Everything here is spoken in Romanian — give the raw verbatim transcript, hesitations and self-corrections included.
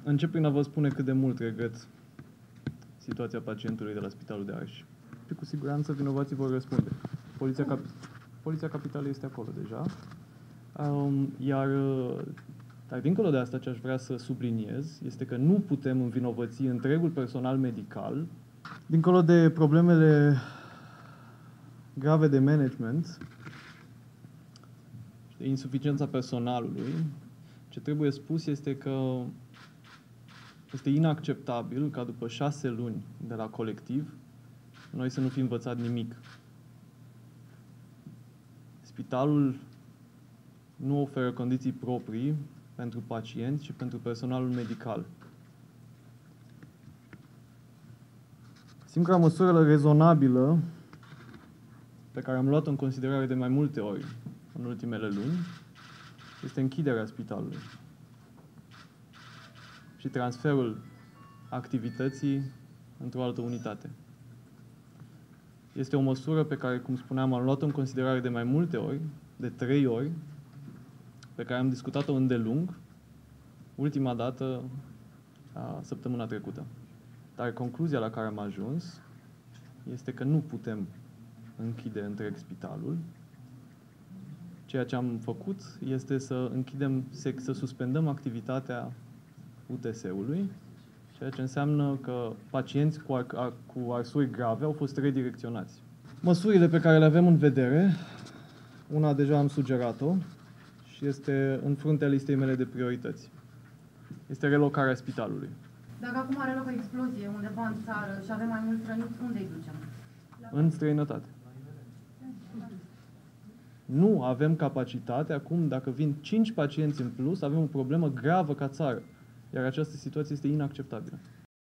Încep prin a vă spune cât de mult regret situația pacientului de la Spitalul de Arș. Și cu siguranță vinovații vor răspunde. Poliția, Cap- Poliția Capitalei este acolo deja. Um, iar, dar dincolo de asta, ce aș vrea să subliniez este că nu putem învinovăți întregul personal medical, dincolo de problemele grave de management, de insuficiența personalului. Ce trebuie spus este că este inacceptabil ca după șase luni de la colectiv noi să nu fi învățat nimic. Spitalul nu oferă condiții proprii pentru pacienți și pentru personalul medical. Singura măsură rezonabilă pe care am luat-o în considerare de mai multe ori în ultimele luni este închiderea spitalului și transferul activității într-o altă unitate. Este o măsură pe care, cum spuneam, am luat-o în considerare de mai multe ori, de trei ori, pe care am discutat-o îndelung, ultima dată, a, săptămâna trecută. Dar concluzia la care am ajuns este că nu putem închide întreg spitalul. Ceea ce am făcut este să închidem, să suspendăm activitatea U T S-ului, ceea ce înseamnă că pacienți cu, ar, cu arsuri grave au fost redirecționați. Măsurile pe care le avem în vedere, una deja am sugerat-o și este în fruntea listei mele de priorități. Este relocarea spitalului. Dacă acum are loc o explozie undeva în țară și avem mai mulți răniți, unde îi ducem? În străinătate. Nu avem capacitate. Acum, dacă vin cinci pacienți în plus, avem o problemă gravă ca țară. Iar această situație este inacceptabilă.